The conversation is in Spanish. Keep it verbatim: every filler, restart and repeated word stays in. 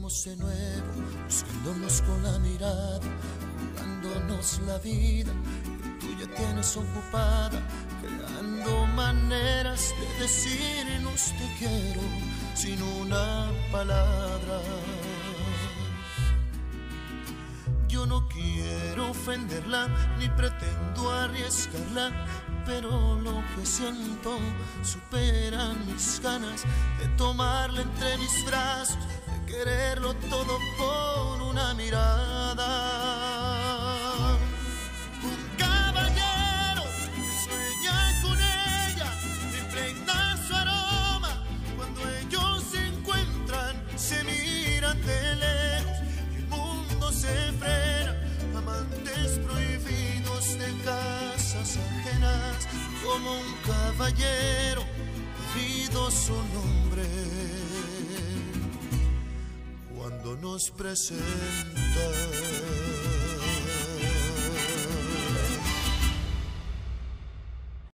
Empecemos de nuevo, buscándonos con la mirada, jugándonos la vida que tú ya tienes ocupada, creando maneras de decirnos te quiero sin una palabra. Yo no quiero ofenderla ni pretendo arriesgarla, pero lo que siento supera mis ganas de tomarla entre mis brazos, de quererlo todo por una mirada. Un caballero que sueña con ella, impregna su aroma. Cuando ellos se encuentran, se miran de lejos y el mundo se frena. Amantes prohibidos de casas ajenas, como un caballero olvido su nombre cuando nos presenta.